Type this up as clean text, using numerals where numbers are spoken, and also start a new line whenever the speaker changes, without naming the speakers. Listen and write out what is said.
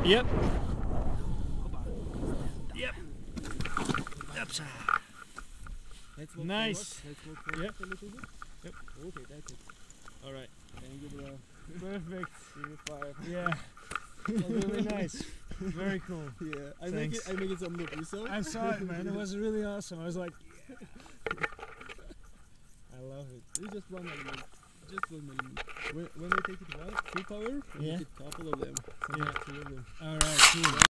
Yep. Yep. Oops.
Let's walk
Nice.
forward. Let's walk forward
Yep.
a little bit.
Yep.
Okay, that's it.
All right.
Thank you, bro.
Perfect.
Give me 5.
Yeah. Really nice. Very cool.
Yeah, I
Thanks.
make it some look. You saw?
I saw it, man. It was really awesome. I was like, yeah. I love it.
It's just one element. Just one element. When I take it full power, I
Yeah.
make a couple of them.
Yeah.
Sometimes 2 of them.
All right. Cool.